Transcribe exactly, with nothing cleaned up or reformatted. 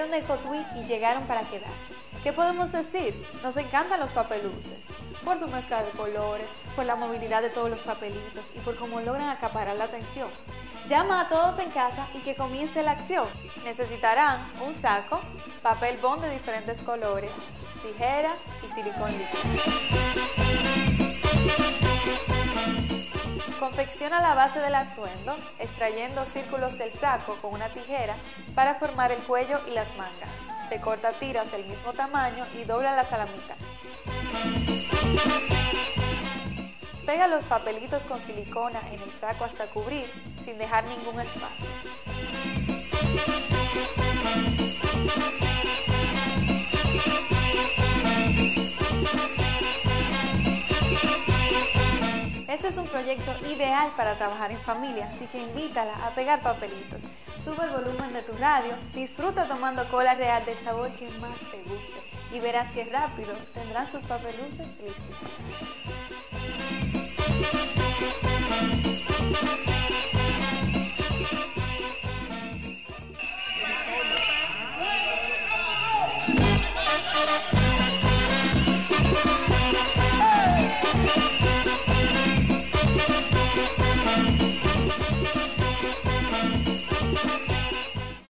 Salieron de Cotuí y llegaron para quedarse. ¿Qué podemos decir? Nos encantan los papeluces, por su mezcla de colores, por la movilidad de todos los papelitos y por cómo logran acaparar la atención. Llama a todos en casa y que comience la acción. Necesitarán un saco, papel bond de diferentes colores, tijera y silicón líquido. Confecciona la base del atuendo, extrayendo círculos del saco con una tijera para formar el cuello y las mangas. Recorta tiras del mismo tamaño y dóblalas a la mitad. Pega los papelitos con silicona en el saco hasta cubrir, sin dejar ningún espacio. Este es un proyecto ideal para trabajar en familia, así que invítala a pegar papelitos. Sube el volumen de tu radio, disfruta tomando cola real del sabor que más te guste y verás que rápido tendrán sus papeluces listos.